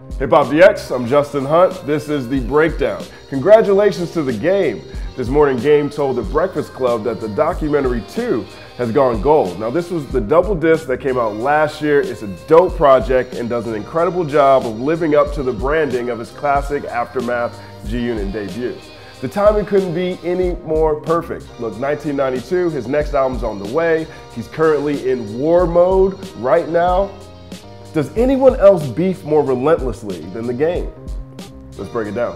Hip Hop DX, I'm Justin Hunt. This is The Breakdown. Congratulations to The Game. This morning, Game told The Breakfast Club that the documentary 2 has gone gold. Now, this was the double disc that came out last year. It's a dope project and does an incredible job of living up to the branding of his classic Aftermath G-Unit debut. The timing couldn't be any more perfect. Look, 1992, his next album's on the way. He's currently in war mode right now. Does anyone else beef more relentlessly than The Game? Let's break it down.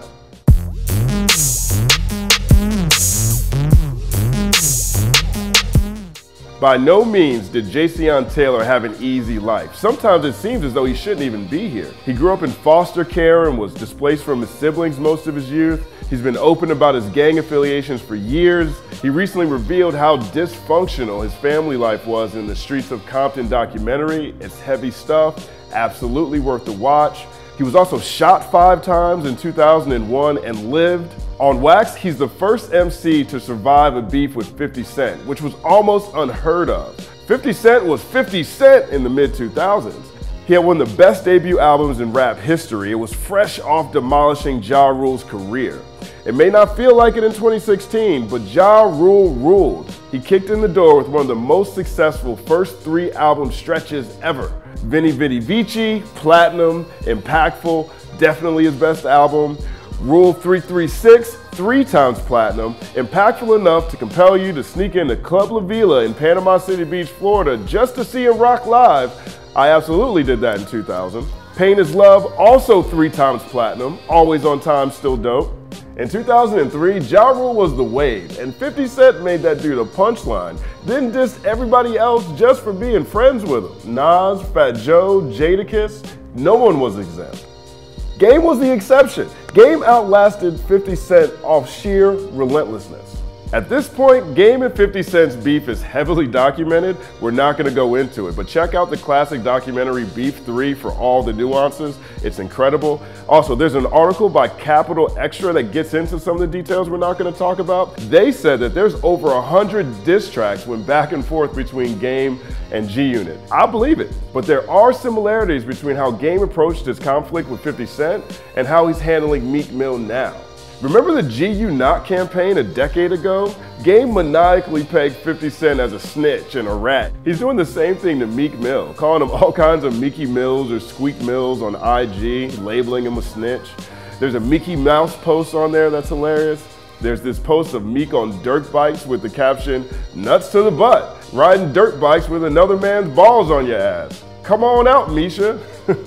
By no means did Jayceon Taylor have an easy life. Sometimes it seems as though he shouldn't even be here. He grew up in foster care and was displaced from his siblings most of his youth. He's been open about his gang affiliations for years. He recently revealed how dysfunctional his family life was in the Streets of Compton documentary. It's heavy stuff, absolutely worth the watch. He was also shot 5 times in 2001 and lived. On Wax, he's the first MC to survive a beef with 50 Cent, which was almost unheard of. 50 Cent was 50 Cent in the mid-2000s. He had one of the best debut albums in rap history. It was fresh off demolishing Ja Rule's career. It may not feel like it in 2016, but Ja Rule ruled. He kicked in the door with one of the most successful first 3 album stretches ever. Veni Vidi Vici, Platinum, Impactful, definitely his best album. Rule 336, 3 times platinum, impactful enough to compel you to sneak into Club La Vila in Panama City Beach, Florida just to see him rock live. I absolutely did that in 2000. Pain is Love, also 3 times platinum, always on time, still dope. In 2003, Ja Rule was the wave, and 50 Cent made that dude a punchline, then dissed everybody else just for being friends with him. Nas, Fat Joe, Jadakiss, no one was exempt. Game was the exception. Game outlasted 50 Cent off sheer relentlessness. At this point, Game and 50 Cent's beef is heavily documented. We're not going to go into it, but check out the classic documentary Beef 3 for all the nuances. It's incredible. Also, there's an article by Capital Extra that gets into some of the details we're not going to talk about. They said that there's over 100 diss tracks went back and forth between Game and G-Unit. I believe it, but there are similarities between how Game approached his conflict with 50 Cent and how he's handling Meek Mill now. Remember the G-U-Not campaign a decade ago? Game maniacally pegged 50 Cent as a snitch and a rat. He's doing the same thing to Meek Mill, calling him all kinds of Mickey Mills or Squeak Mills on IG, labeling him a snitch. There's a Mickey Mouse post on there that's hilarious. There's this post of Meek on dirt bikes with the caption, "Nuts to the butt, riding dirt bikes with another man's balls on your ass. Come on out, Misha."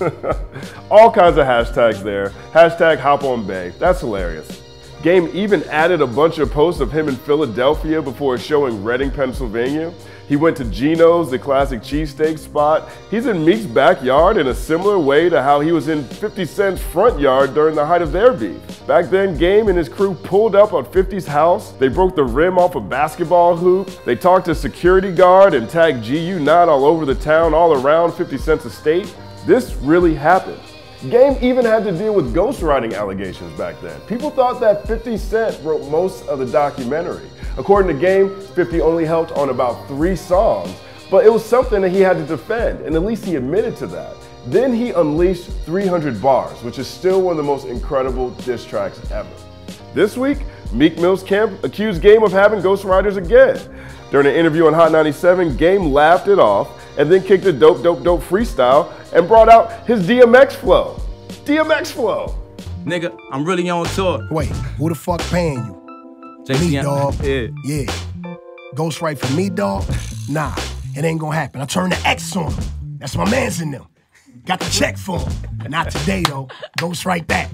All kinds of hashtags there. Hashtag Hop on Bay. That's hilarious. Game even added a bunch of posts of him in Philadelphia before a show in Reading, Pennsylvania. He went to Geno's, the classic cheesesteak spot. He's in Meek's backyard in a similar way to how he was in 50 Cent's front yard during the height of their beef. Back then, Game and his crew pulled up on 50's house. They broke the rim off a basketball hoop. They talked to security guard and tagged G-U-Not all over the town, all around 50 Cent's estate. This really happened. Game even had to deal with ghostwriting allegations back then. People thought that 50 Cent wrote most of the documentary. According to Game, 50 only helped on about 3 songs, but it was something that he had to defend, and at least he admitted to that. Then he unleashed 300 Bars, which is still one of the most incredible diss tracks ever. This week, Meek Mill's camp accused Game of having ghostwriters again. During an interview on Hot 97, Game laughed it off and then kicked a dope freestyle and brought out his DMX flow. DMX flow. Nigga, I'm really on tour. Wait, who the fuck paying you? Me, dog. Yeah. Ghostwrite for me, dog? Nah, it ain't gonna happen. I turn the X on him. That's my mans in them. Got the check for him. Not today, though. Ghostwrite that.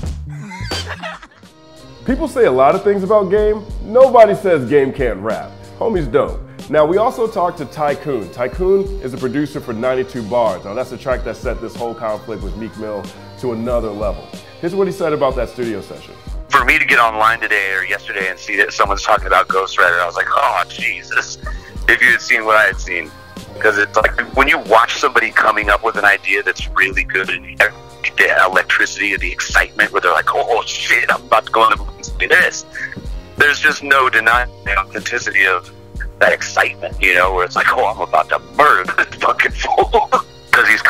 People say a lot of things about Game. Nobody says Game can't rap. Homie's dope. Now, we also talked to Tycoon. Tycoon is a producer for 92 Bars. Now, that's the track that set this whole conflict with Meek Mill to another level. Here's what he said about that studio session. For me to get online today or yesterday and see that someone's talking about Ghostwriter, I was like, oh, Jesus. If you had seen what I had seen. Because it's like, when you watch somebody coming up with an idea that's really good and the electricity, the excitement, where they're like, oh, shit, I'm about to go on and say this. There's just no denying the authenticity of that excitement, you know, where it's like, oh, I'm about to murder this fucking fool. Because he's kind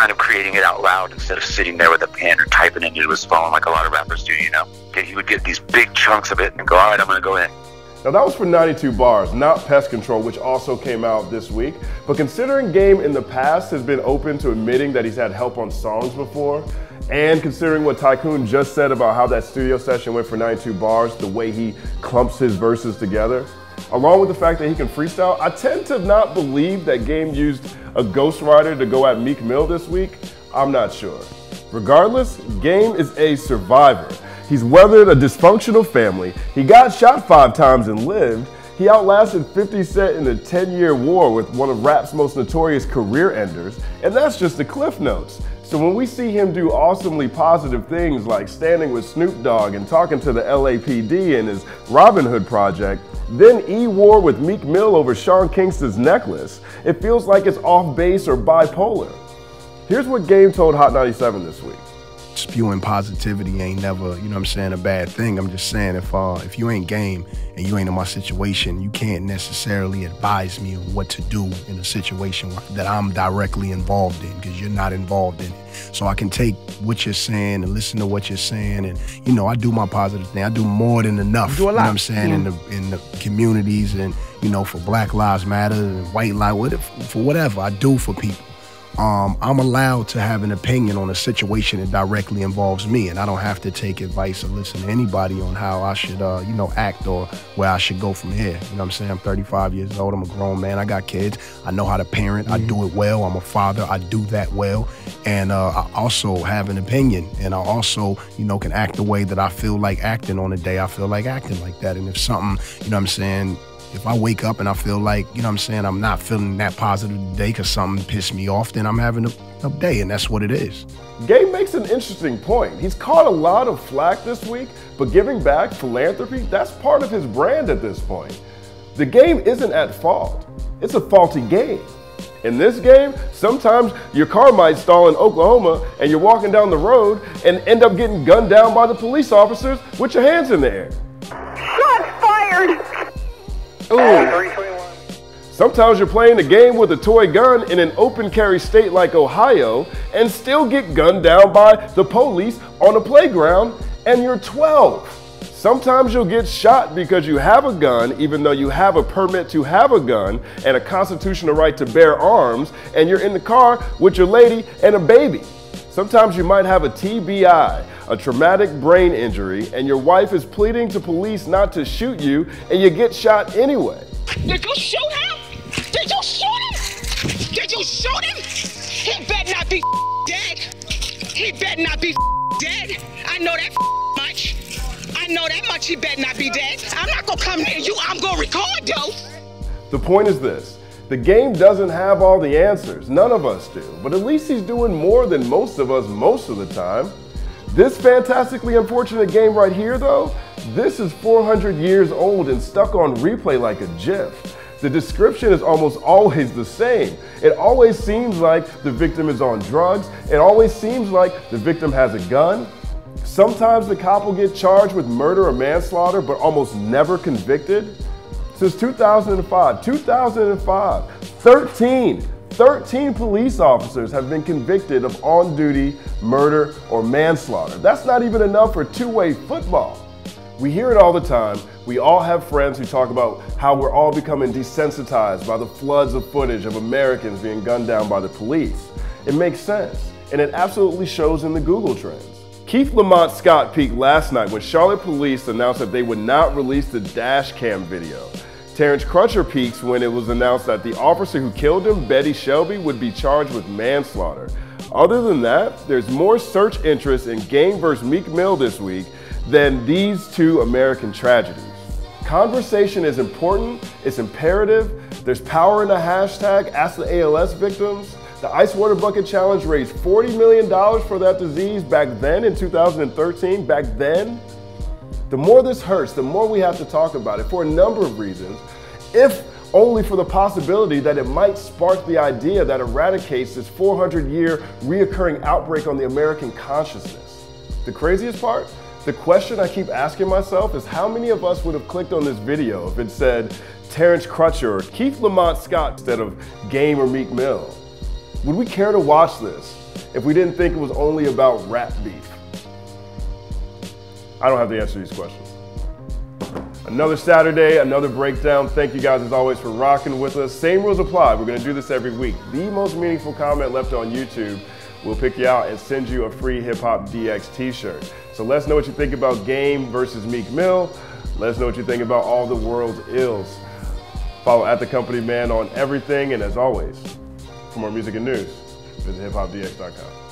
kind of creating it out loud instead of sitting there with a pen or typing it into his phone like a lot of rappers do, you know? He would get these big chunks of it and go, all right, I'm going to go in. Now that was for 92 Bars, not Pest Control, which also came out this week. But considering Game in the past has been open to admitting that he's had help on songs before, and considering what Tycoon just said about how that studio session went for 92 Bars, the way he clumps his verses together, along with the fact that he can freestyle, I tend to not believe that Game used a ghostwriter to go at Meek Mill this week. I'm not sure. Regardless, Game is a survivor. He's weathered a dysfunctional family. He got shot 5 times and lived. He outlasted 50 Cent in a 10-year war with one of rap's most notorious career enders. And that's just the cliff notes. So when we see him do awesomely positive things like standing with Snoop Dogg and talking to the LAPD in his Robin Hood project, then E-war with Meek Mill over Sean Kingston's necklace, it feels like it's off base or bipolar. Here's what Game told Hot 97 this week. Spewing positivity ain't never, you know what I'm saying, a bad thing. I'm just saying if you ain't Game and you ain't in my situation, you can't necessarily advise me on what to do in a situation that I'm directly involved in, because you're not involved in it. So I can take what you're saying and listen to what you're saying, and you know, I do my positive thing. I do more than enough. You know what I'm saying, in the communities, and you know, for Black Lives Matter and White Lives, for whatever I do for people. I'm allowed to have an opinion on a situation that directly involves me, and I don't have to take advice or listen to anybody on how I should, you know, act or where I should go from here. You know what I'm saying? I'm 35 years old. I'm a grown man. I got kids. I know how to parent. I do it well. I'm a father. I do that well. And I also have an opinion, and I also, you know, can act the way that I feel like acting on the day I feel like acting like that. And if something, you know what I'm saying, if I wake up and I feel like, you know what I'm saying, I'm not feeling that positive today because something pissed me off, then I'm having a day, and that's what it is. Game makes an interesting point. He's caught a lot of flack this week, but giving back, philanthropy, that's part of his brand at this point. The game isn't at fault. It's a faulty game. In this game, sometimes your car might stall in Oklahoma and you're walking down the road and end up getting gunned down by the police officers with your hands in the air. Shots fired! Ooh. Sometimes you're playing a game with a toy gun in an open carry state like Ohio and still get gunned down by the police on a playground, and you're 12. Sometimes you'll get shot because you have a gun even though you have a permit to have a gun and a constitutional right to bear arms, and you're in the car with your lady and a baby. Sometimes you might have a TBI, a traumatic brain injury, and your wife is pleading to police not to shoot you, and you get shot anyway. Did you shoot him? Did you shoot him? Did you shoot him? He better not be dead. He better not be dead. I know that much. I know that much. He better not be dead. I'm not gonna come near you. I'm gonna record though. The point is this. The game doesn't have all the answers. None of us do. But at least he's doing more than most of us most of the time. This fantastically unfortunate game right here, though, this is 400 years old and stuck on replay like a GIF. The description is almost always the same. It always seems like the victim is on drugs. It always seems like the victim has a gun. Sometimes the cop will get charged with murder or manslaughter, but almost never convicted. Since 2005, 13 police officers have been convicted of on-duty murder or manslaughter. That's not even enough for two-way football. We hear it all the time. We all have friends who talk about how we're all becoming desensitized by the floods of footage of Americans being gunned down by the police. It makes sense, and it absolutely shows in the Google trends. Keith Lamont Scott peaked last night when Charlotte police announced that they would not release the dash cam video. Terrence Crutcher peaks when it was announced that the officer who killed him, Betty Shelby, would be charged with manslaughter. Other than that, there's more search interest in Game vs. Meek Mill this week than these two American tragedies. Conversation is important, it's imperative. There's power in the hashtag #AskTheALS victims. The Ice Water Bucket Challenge raised $40 million for that disease back then in 2013, back then. The more this hurts, the more we have to talk about it for a number of reasons, if only for the possibility that it might spark the idea that eradicates this 400-year reoccurring outbreak on the American consciousness. The craziest part? The question I keep asking myself is how many of us would have clicked on this video if it said Terrence Crutcher or Keith Lamont Scott instead of Game or Meek Mill? Would we care to watch this? if we didn't think it was only about rap beef? I don't have the answer to these questions. Another Saturday, another breakdown. Thank you guys as always for rocking with us. Same rules apply. We're going to do this every week. The most meaningful comment left on YouTube, we'll pick you out and send you a free Hip Hop DX t-shirt. So let us know what you think about Game versus Meek Mill. Let us know what you think about all the world's ills. Follow @TheCompanyMan on everything. And as always, for more music and news, visit hiphopdx.com.